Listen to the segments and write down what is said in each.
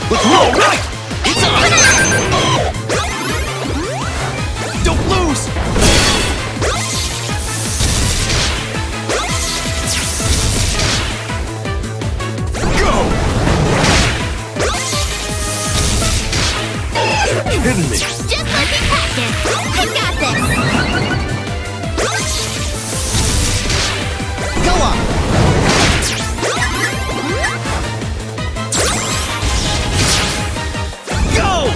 All right! It's on! Don't lose! Go! You're kidding me! Just like we practiced. I got this. Go on! Go!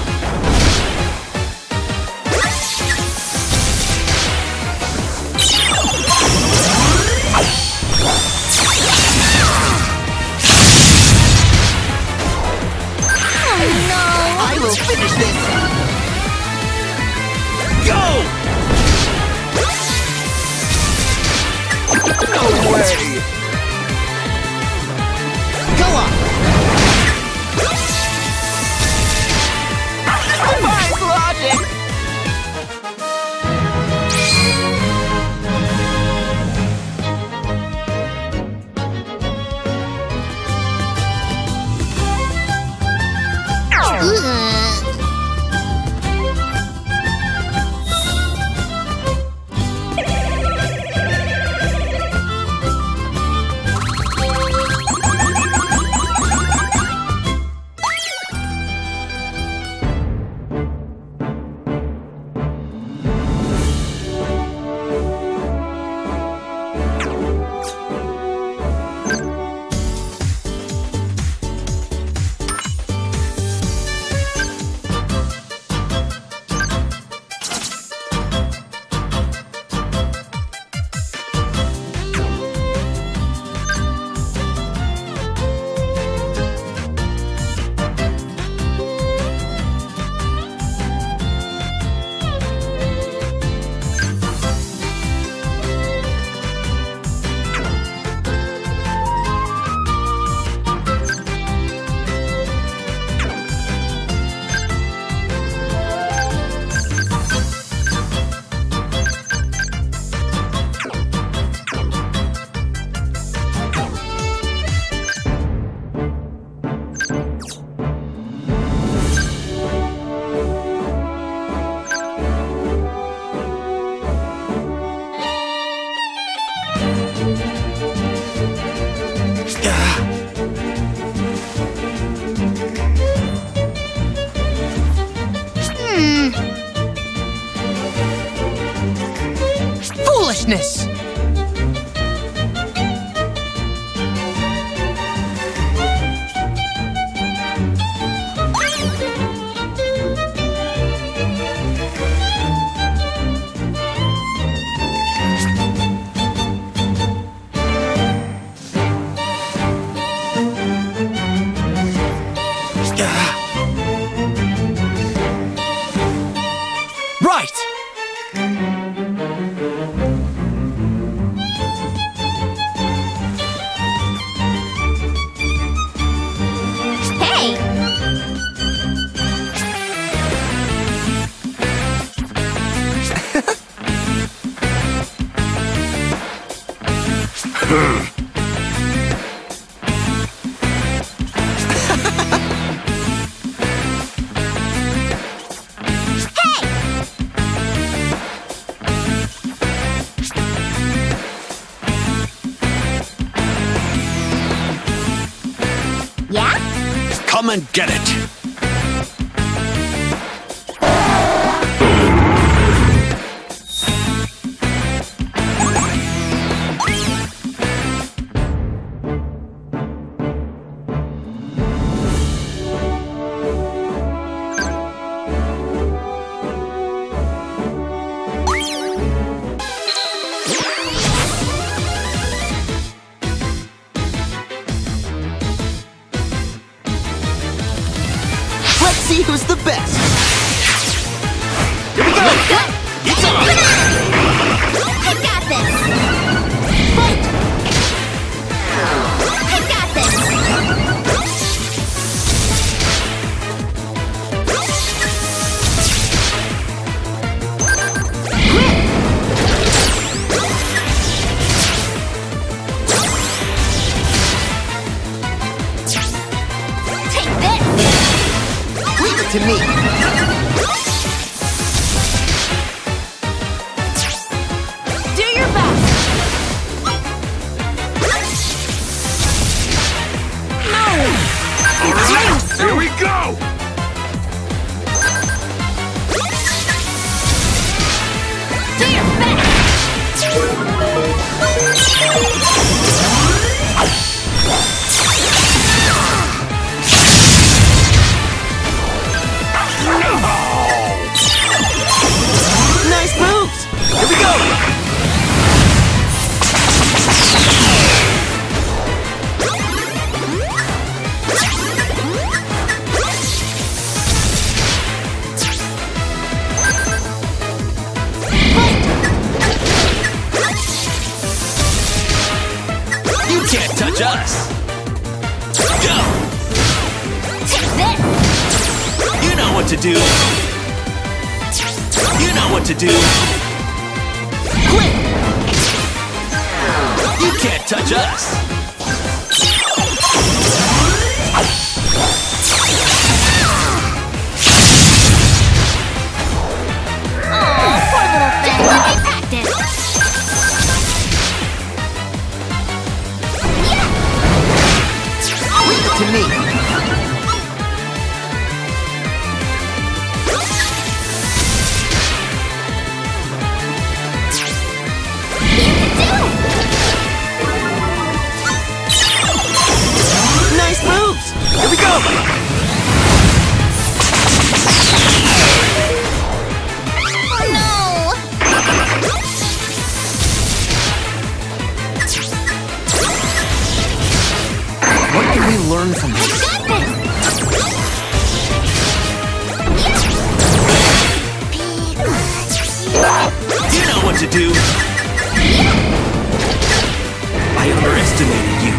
Oh no! I will finish this! Go! No way! Go on! Defies logic! Foolishness! Right! Hey! Yeah? Come and get it! Let's see who's the best! Here we go! It's on! I got this! Fight! I got this! Take this! to me. Do your best. No. All right, here we go. Do your best. Nice moves. Here we go. You can't touch us. Go. Take this. You know what to do. You know what to do. Quick. You can't touch us. Aw, poor little thing. Just let me practice. Yeah. Leave it to me. Nice moves. Here we go. Oh no. What can we learn from this? Got this. You know what to do. I underestimated you.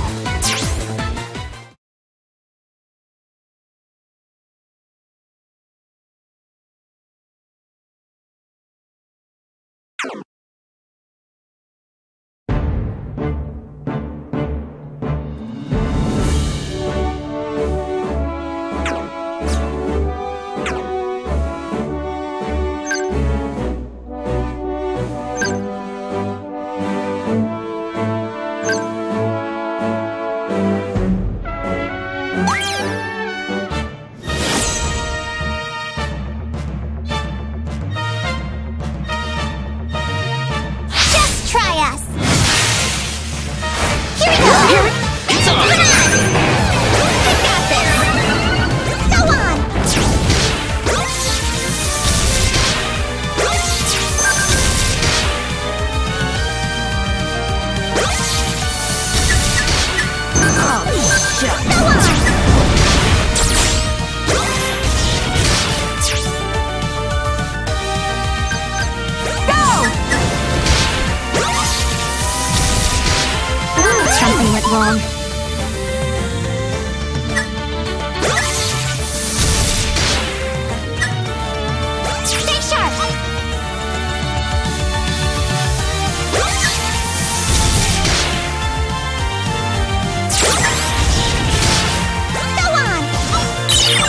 Just try us. Here we go. It's on. I got this. Go on. Oh, shit. Go on. Something went wrong. Stay sharp. Go on.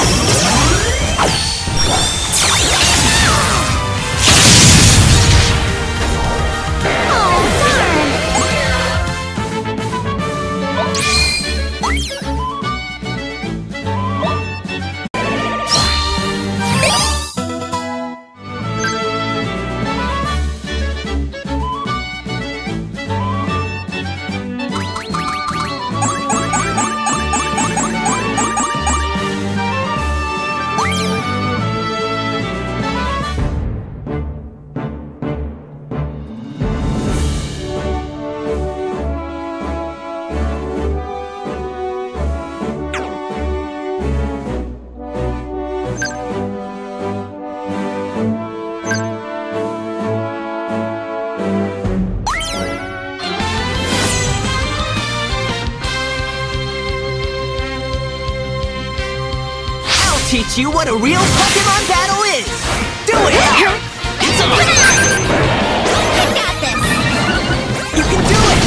Teach you what a real Pokemon battle is! Do it! It's on. I got this. You can do it!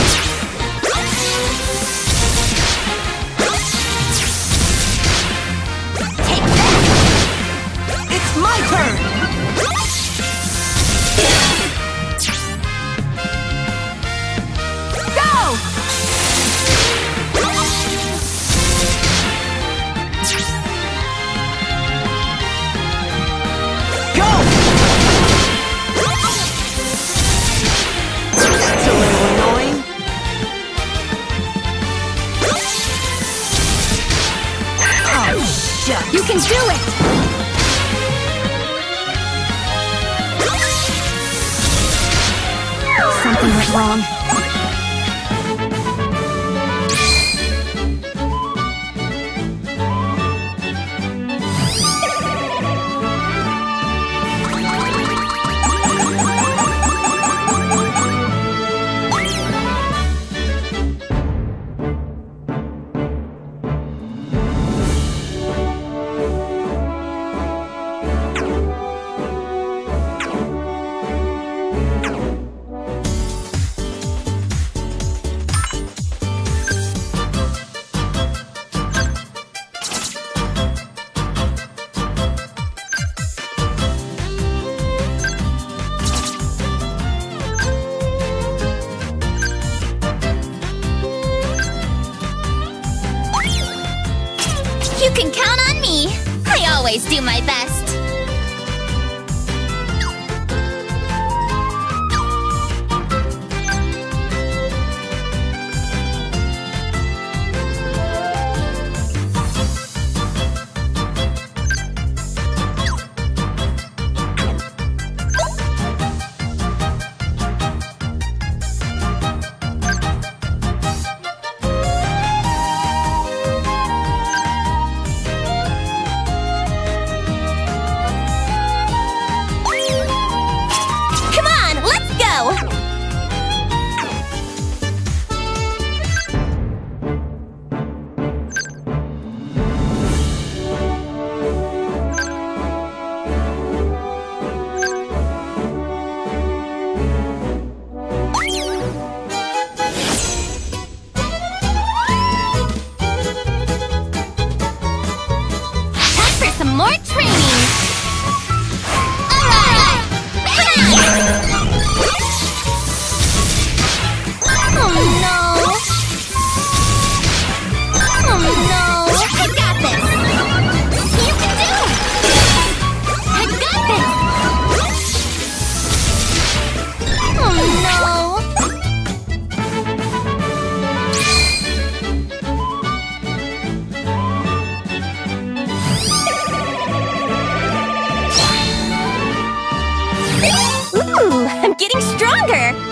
Take this. gotcha! You can do it! Something went wrong. You can count on me! I always do my best! Some more training! Alright! Oh no! Oh no! I got this! You can do it! I got this! Oh no! Ooh, I'm getting stronger!